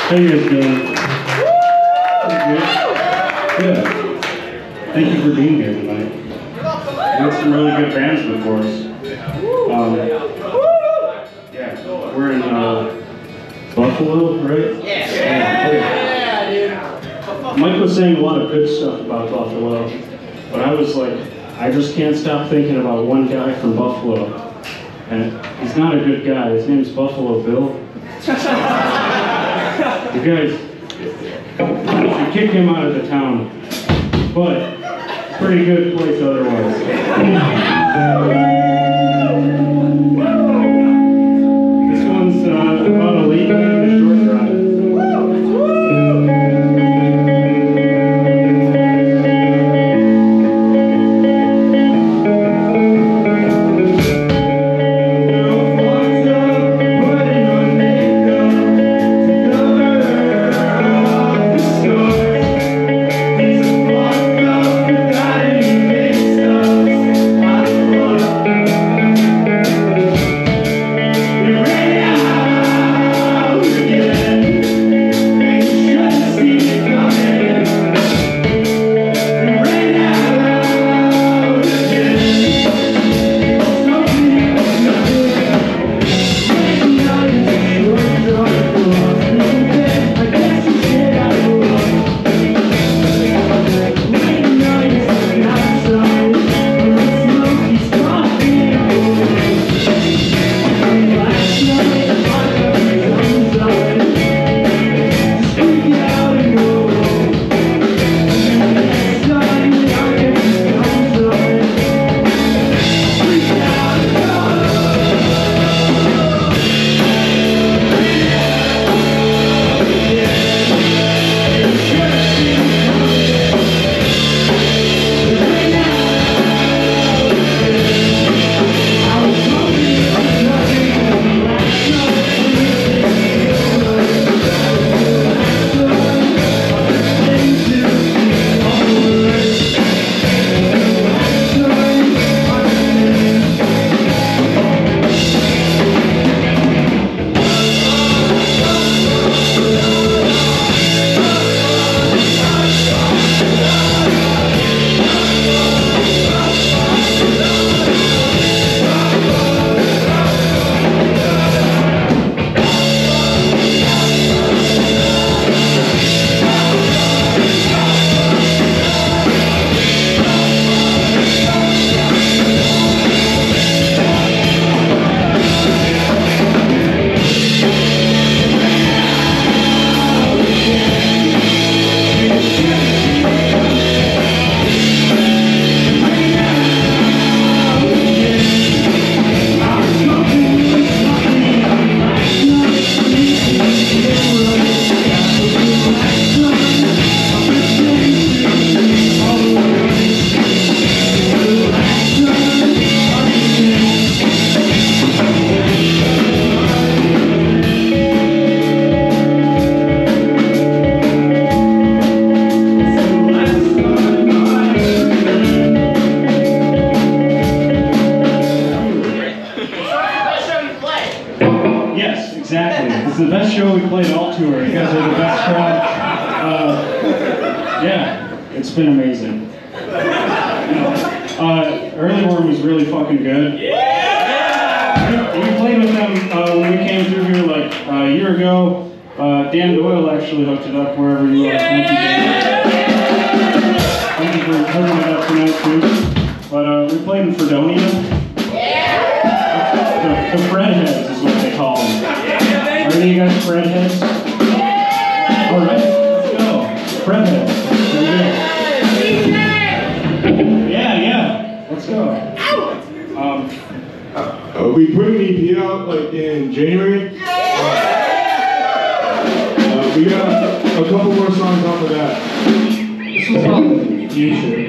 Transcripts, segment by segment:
How you guys doing? Good. Thank you for being here tonight. We had some really good bands before us. Yeah, we're in Buffalo, right? Yeah, dude. Mike was saying a lot of good stuff about Buffalo, but I was like, I just can't stop thinking about one guy from Buffalo. And he's not a good guy. His name's Buffalo Bill. You guys should kick him out of the town, but pretty good place otherwise. This one's about a late night and a short drive. Exactly. It's the best show we played all tour. You guys are the best crowd. Yeah, it's been amazing. Early Worm was really fucking good. Yeah! We played with them when we came through here like a year ago. Dan Doyle actually hooked it up wherever you were. Thank you, Dan. Thank you for hooking it up tonight too. But we played in Fredonia. The Fredheads is what they call them. Are any of you guys Fredheads? Alright, let's go. Fredheads. Yeah. Let's go. We put an EP out like in January. We got a couple more songs off of that. This is called Future.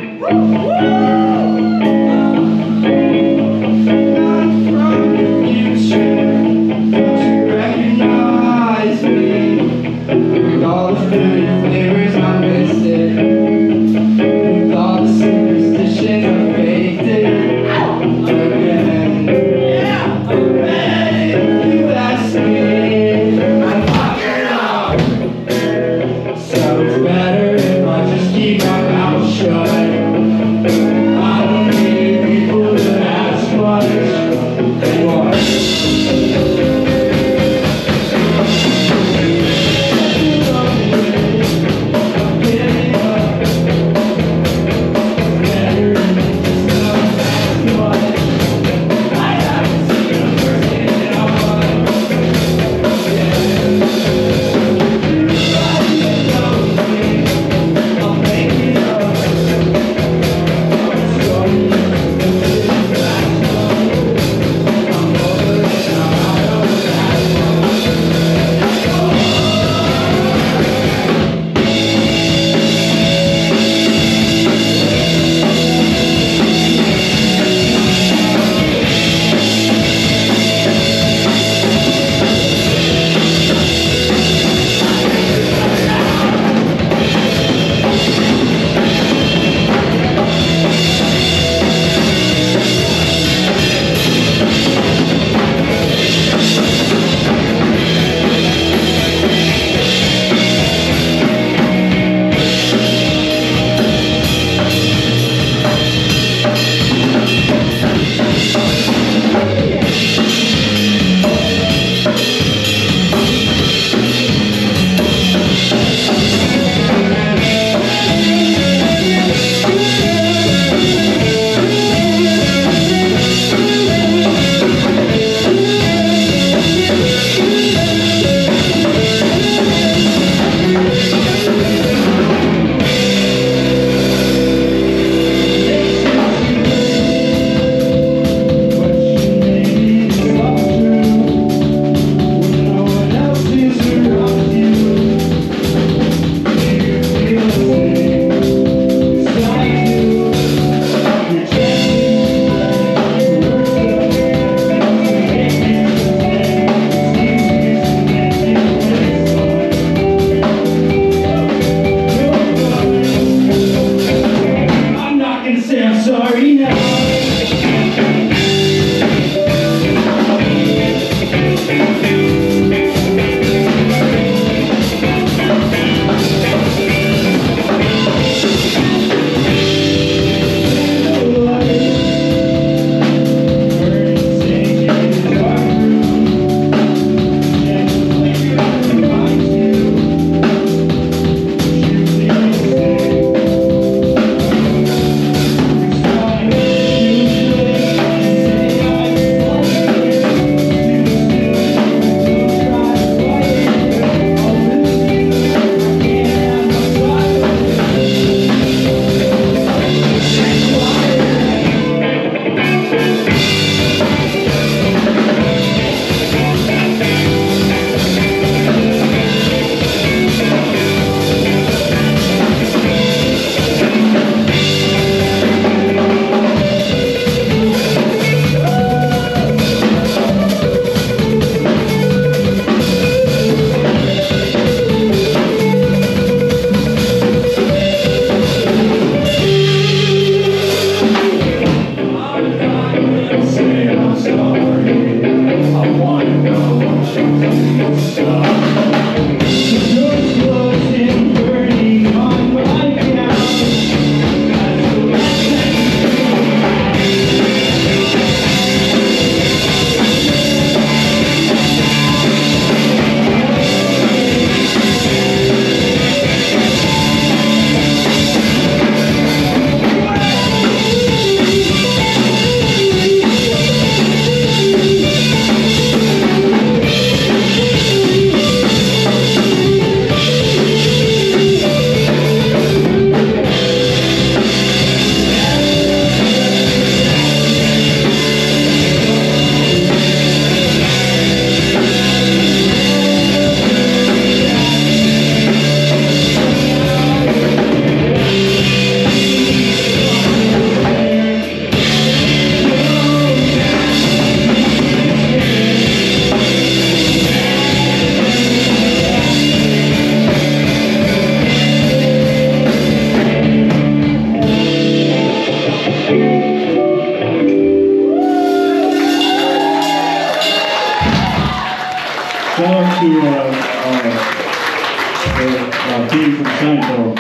theme from Seinfeld.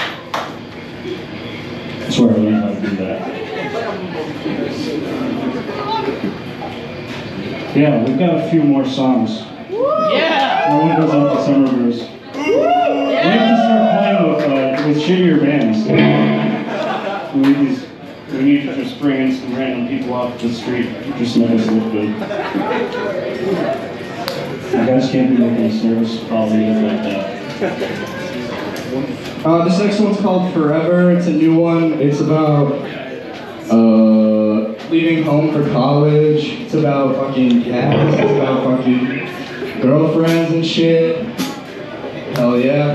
That's where I learned how to do that. Yeah, we've got a few more songs. Yeah! That one goes out to Summer Brews. We have to start playing with shittier bands. We need to just bring in some random people off the street to just make us look good. You guys can't be making a service probably like that. This next one's called Forever. It's a new one. It's about leaving home for college. It's about fucking cats. It's about fucking girlfriends and shit. Hell yeah.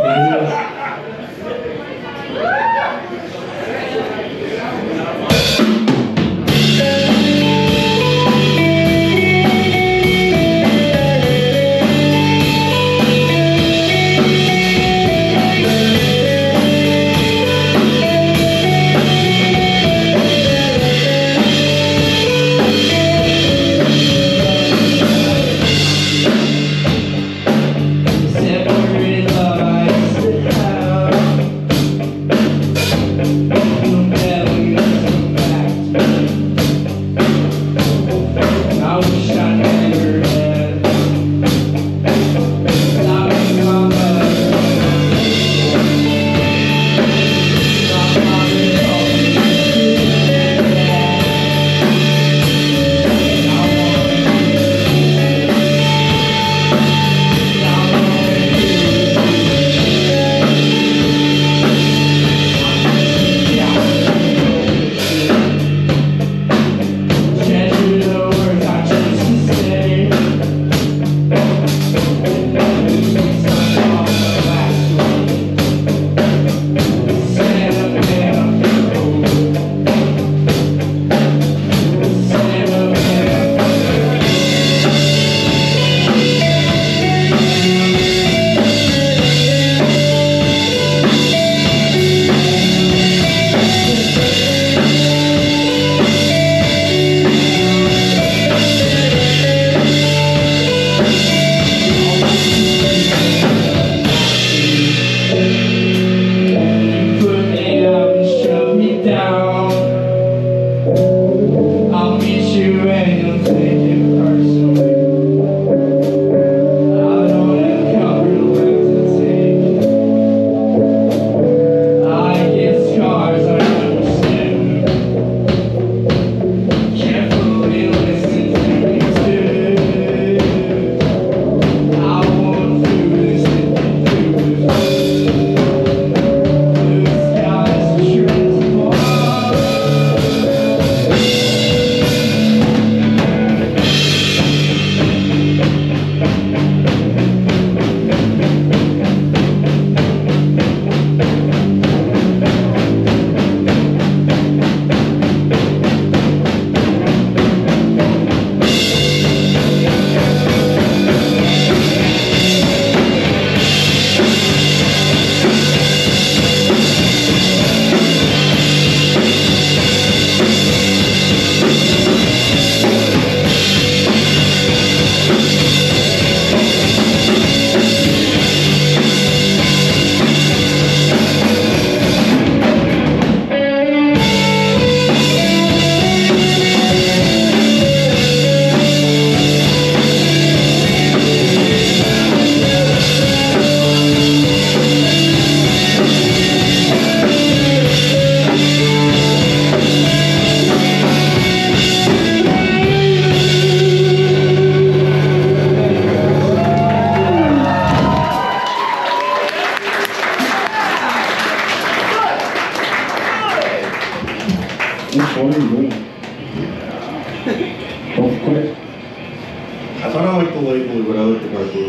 I thought I liked the light blue, but I like the dark blue.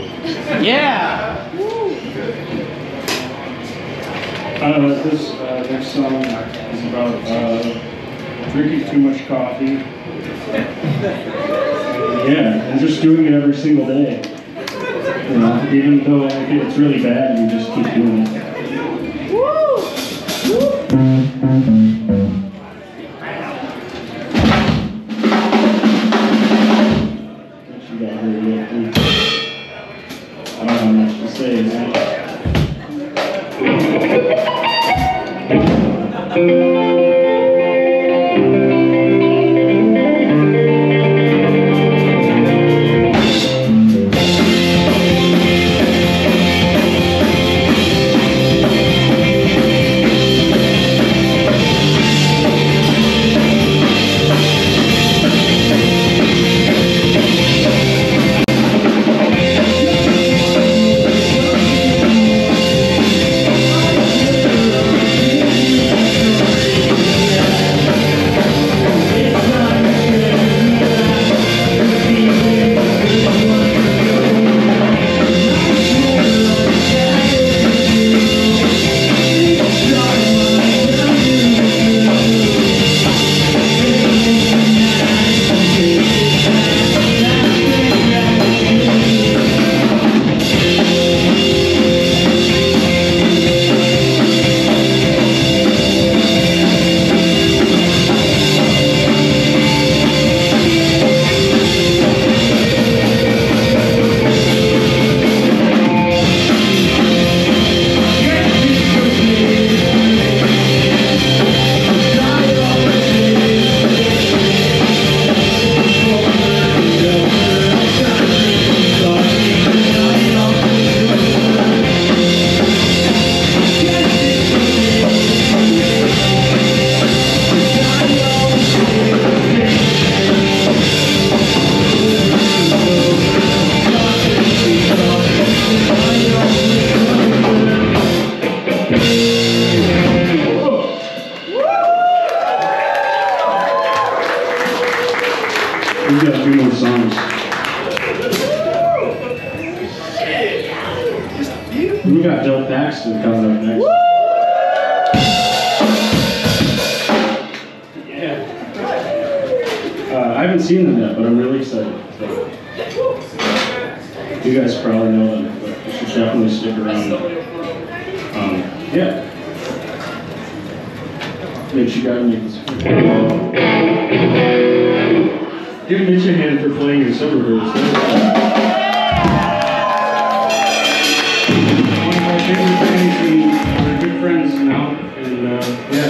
Yeah! This next song is about drinking too much coffee. Yeah, and just doing it every single day. You know, even though it's really bad, you just keep doing it. I don't have much to say, man. We got Bill Paxton coming up next. Yeah. I haven't seen them yet, but I'm really excited. So, you guys probably know them, but you should definitely stick around. Yeah. Mitch, you gotta make this. Give Mitch a hand for playing in summer groups. One of my favorite bands, and we're good friends now. And yeah.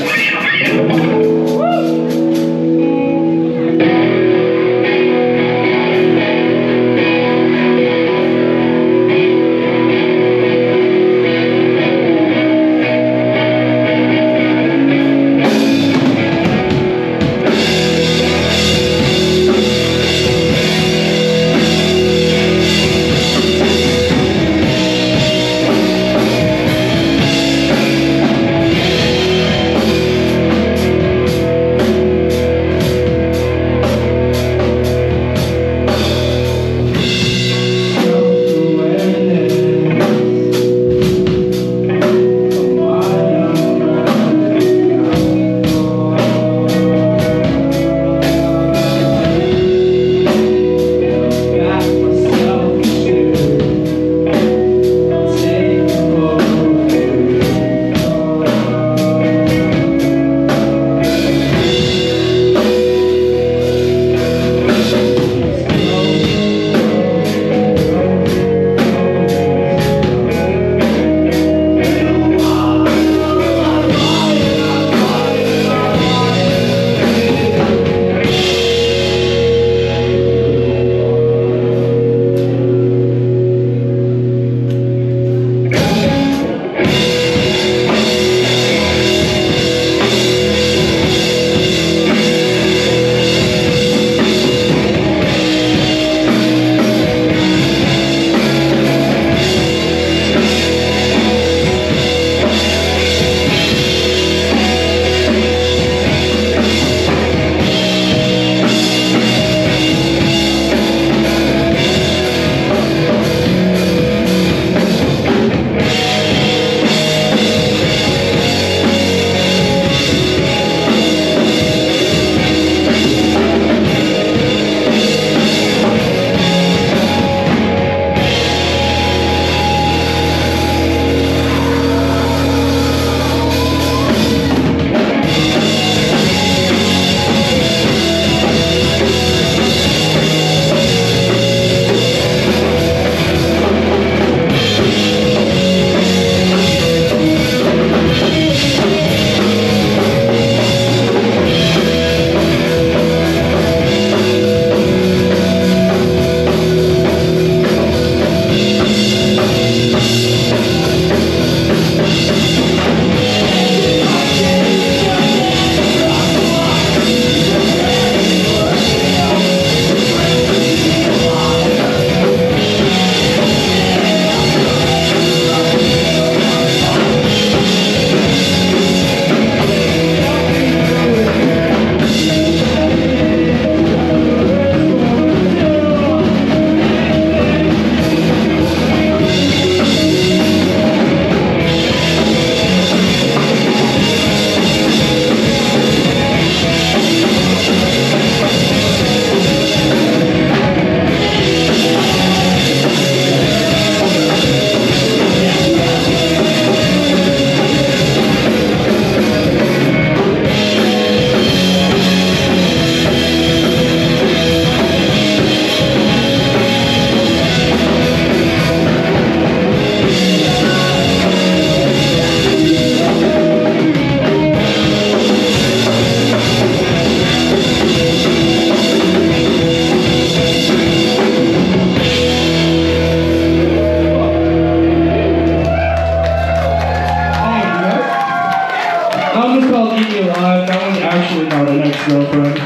Girlfriend.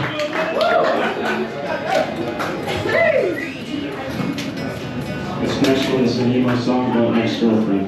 This next one is an emo song about my girlfriend.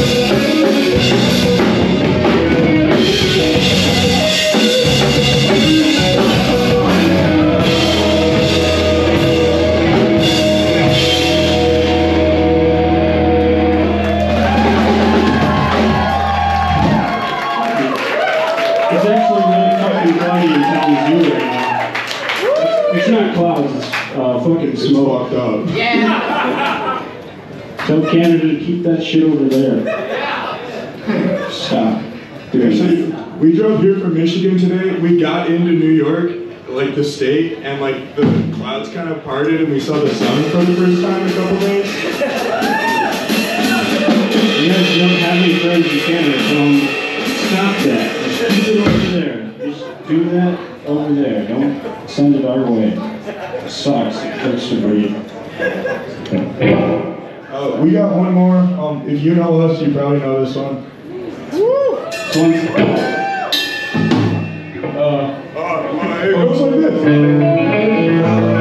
It's actually really fucking cloudy in Kalamazoo right now. It's not clouds, it's fucking smoke. Fucked up. Yeah. Tell Canada to keep that shit over there. Stop. Dude, Actually, we drove here from Michigan today. We got into New York, like the state, and like the clouds kind of parted and we saw the sun for the first time in a couple days. you guys don't have any friends in Canada, stop that. Just keep it over there. Just do that over there. Don't send it our way. It sucks. It hurts to breathe. We got one more. If you know us, you probably know this one. This one's, It goes like this.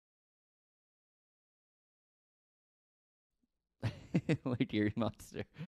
Like your monster.